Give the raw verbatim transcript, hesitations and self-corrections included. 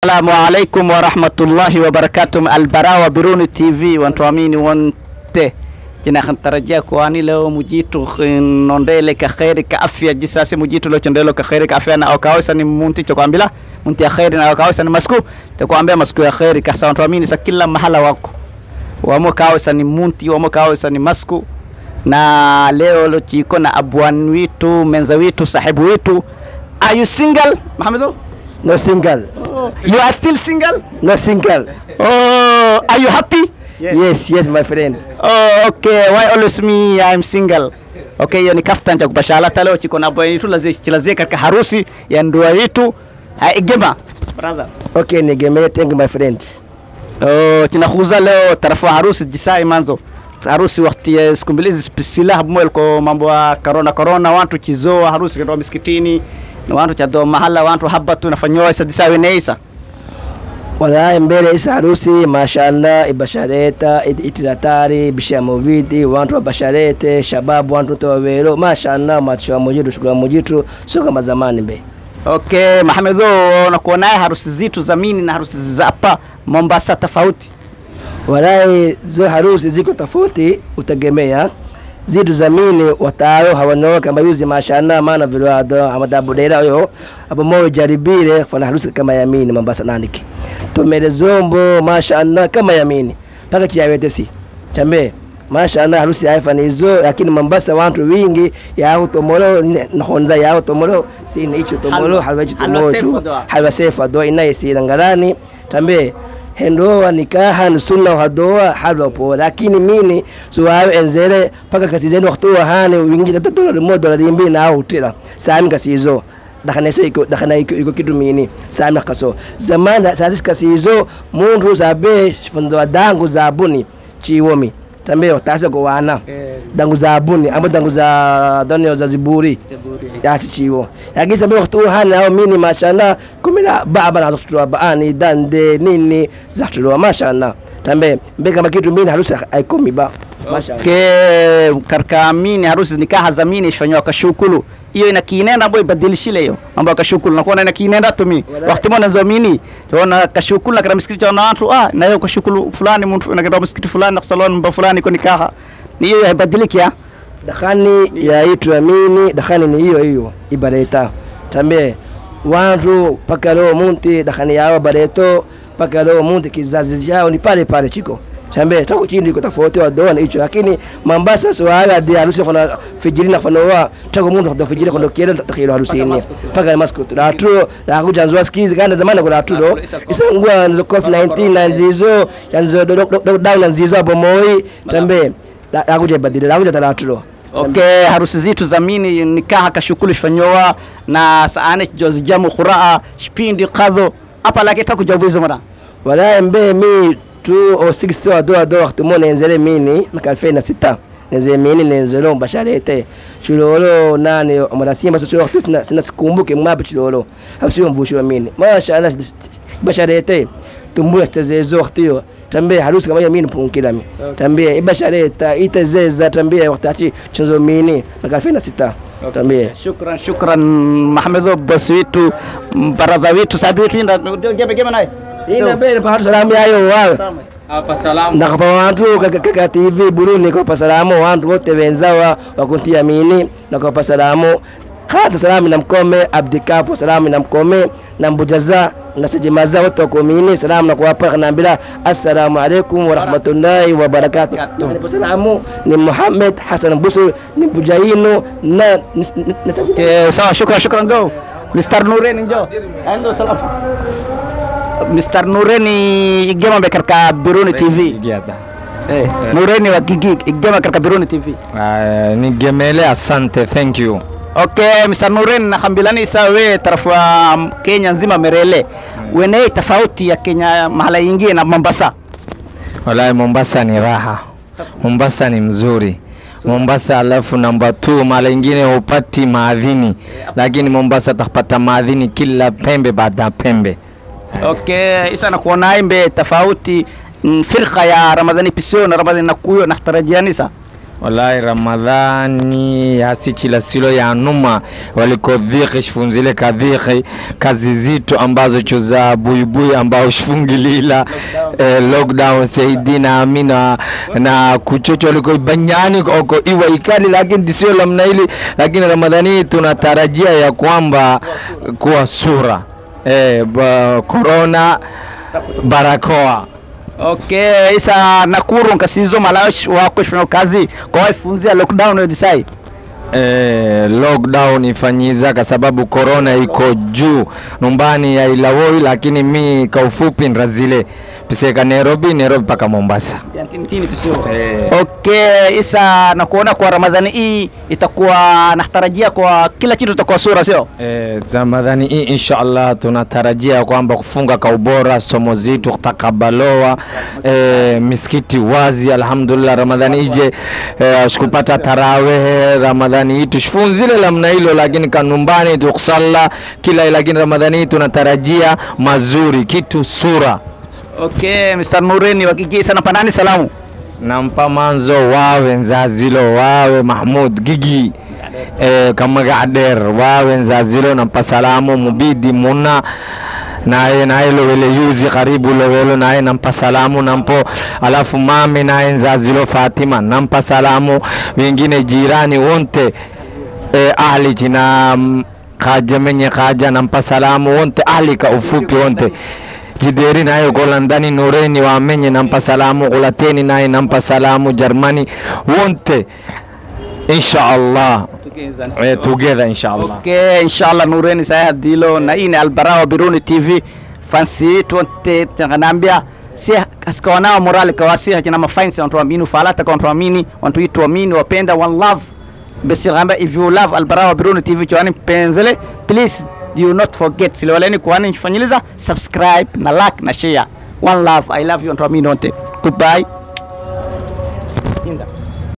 Assalamu alaikum wa rahmatullahi wa barakatuh. Albarawa Biruni T V wantuamini wante jina khantarajia kwani leo mujitu nondele ka khairi ka afya jisasi mujitu leo chondelo ka khairi ka afya na okawesa ni munti chokwambila munti ya khairi na okawesa ni masku chokwambia masku ya khairi ka wantuamini sa kila mahala wako wamo kawesa ni munti wamo kawesa ni masku na leo lo chiko na abwan witu menza witu sahibu witu. Are you single Mohamedo? No single. Oh. You are still single? No single. Oh, are you happy? Yes, yes, yes my friend. Oh, okay. Why always me I'm single? Okay, hiyo ni kaftan cha kubashala leo chiko na boy yetu lazima katika harusi ya ndoa yetu. Igema brother. Okay, nigeme, thank you my friend. Oh, tunakuza leo tarafa harusi jisai manzo. Harusi wakati ya siku mbili zisipisilah mwel kwa mambo ya corona corona watu chizoa harusi kwa miskitini na watu chado mahala watu habatu nafanywa isa disawe neisa. Wala mbele isa harusi mashallah ibashareta itiratari bishamuvidi watu wa basharete shababu watu tawero mashallah matisho mujitu shukura mujitu sio kama zamani mbe. Okay, Mohamedo unakuwa naye harusi zitu zamini na harusi za hapa Mombasa tofauti. Walai zo harusi ziko tofauti utagemea zitu zamini watayo hawanoa kama yuzi mashallah maana vile ado amadabu dera yo hapo moyo jaribire kufanya harusi kama yamini Mombasa nandiki tumele zombo mashallah kama yamini paka kiawetesi chambe mashallah harusi haifani hizo lakini Mombasa watu wingi ya tomolo na honza ya tomolo si ni hicho tomolo halwa hicho tomolo halwa sefa do inaisi ngarani chambe hendoa nikaha ni sunna hadoa halwa po lakini mini suwawe enzere paka katizeni wakati wa hani wingi tatola remodo la limbi na au tira sami kasizo dakana iko dakana iko kitu mini sami kaso zamana taris kasizo mundu zabe fundo dangu zabuni chiwomi tambe otasa ko wana dangu zabuni amba dangu za donyo za ziburi yasi chiwo yagisa mbe wakati wa hani au mini mashallah kumila baba na tutua baani dande nini zatuwa mashallah tambe mbe kama kitu mini harusi haikomi ba mashallah ke karka mini harusi nikaha zamini ishfanywa kashukulu hiyo ina kinenda boy badilishile hiyo mambo kashukulu na kuona ina kinenda tumi wakati mwana zamini tuona kashukulu na kama msikiti na watu ah na hiyo kashukulu fulani mtu na kama msikiti fulani na salon mba fulani kwa nikaha ni hiyo haibadiliki ya dakhani ya itu amini dakhani ni hiyo hiyo ibareta tambe watu paka leo munti dakhani yao bareto paka leo munti kizazi yao ni pale pale chiko tambe tako chini iko tofauti wa doa na hicho lakini Mombasa sio hayo hadi harusi fana fijiri na fana wa tako mundu ndo fijiri kondo kienda takhilo harusini paka maskut la tro la kuja nzwa skizi kana zamani kuna tro isangua nzo covid nineteen na nzizo yanzo down na nzizo bomoi tambe la kuja badile la kuja talatro. Okay, harusi zitu zamini nikaha kashukulu shfanyowa na saane jozi jamu khuraa shpindi qadho hapa lake takujabuizo mara wala mbe mi two or six wa doa doa wakati mona enzele mini na elfu mbili na sita nenzele mini nenzelo mbasharete chulolo nani marasimba sio wakati sina sikumbuke mwapi chulolo hasio mvusho mini mashallah basharete tumbule tezezo wakati tambia harusi kama mini punkila mi tambia ibashareta itezeza tambia wakati chenzo mini na elfu mbili na sita tambia shukran shukran Mohamedo Boswitu baradha witu sabitu nda gebe gebe naye ina mbele pa salamu yayo wao hapa salamu na kwa watu kaka T V Burundi kwa salamu watu wote wenzao wakuntia mini na kwa salamu kata salamu na mkome Abdikapo salamu na mkome na mbujaza na sijemaza wote wako mini salamu na kuwapa naambia assalamu alaykum wa rahmatullahi wa barakatuh. Ni salamu ni Muhammad Hassan Busu ni bujaino na sawa shukran shukran go Mister Nureni njo ando salamu Mister Nureni igema bekarka Biruni T V Giada. Eh, Nureni wa Gigi igema karka Biruni T V. Ah, ni gemele asante, thank you. Okay, Mister Nureni nakambilani sawe tarafu Kenya nzima merele. Hmm. Wene tofauti ya Kenya mahala nyingine na Mombasa. Wallahi Mombasa ni raha. Mombasa ni mzuri. Mombasa alafu namba two mahala nyingine upati maadhini. Lakini Mombasa utapata maadhini kila pembe baada pembe. Okay, isa na kuona imbe tofauti firqa ya Ramadhani pisio na Ramadhani nakuyo na tarajianisa. Wallahi Ramadhani hasichila silo ya numa walikodhiki shifunzile kadhiki kazi zito ambazo chuza buibui ambao shifungilila eh, lockdown saidina amina na kuchocho waliko banyani oko iwa ikali, lakini disio lamna hili, lakini Ramadhani tunatarajia ya kwamba kuwa sura eh, ba, corona barakoa. Okay, isa Nakuru nkasizo malash wako shuna kazi kwa ifunzia lockdown yo disai. Eh, lockdown ifanyiza kwa sababu corona iko juu numbani ya Ilawoi, lakini mi kwa ufupi nrazile piseka Nairobi, Nairobi paka Mombasa. Tini pisio. Eh. Okay, isa nakuona kwa Ramadhani hii itakuwa natarajia kwa kila kitu itakuwa sura sio? Eh, Ramadhani hii inshallah tunatarajia kwamba kufunga kwa ubora, somo zetu kutakabaloa, eh, misikiti wazi alhamdulillah. Ramadhani ije eh, shikupata tarawih Ramadhani hii tushfunzile lamna hilo, lakini kanumbani tukusalla kila, lakini Ramadhani hii tunatarajia mazuri kitu sura. Okay, Mister Nureni wakigisa na panani salamu. Nampa manzo wawe nzazilo wawe Mahmud Gigi eh, kama Gader wawe nzazilo nampa salamu Mubidi Muna nae nae lo wele yuzi karibu lo wele nae nampa salamu nampo, alafu mame nae nzazilo Fatima nampa salamu, wengine jirani wonte eh, ahli jina kaja menye kaja nampa salamu wonte, ahli ka ufupi wonte Jideri nae Golandani Nureni wa menye nampa salamu, Gulateni nae nampa salamu, Germany wonte inshallah eh, together inshallah. Okay, inshallah Nureni saya dilo na ini Albarawa Biruni T V fansi tuonte tanganambia si kaskawana morale kawasi hajina mafainsi wantu amini falata kwa wantu amini wantu itu amini wapenda one love besi gamba. If you love Albarawa Biruni T V chwani penzele, please do not forget silewaleni kuwani nifanyiliza subscribe na like na share. One love, I love you wantu amini wote. Goodbye. Inda.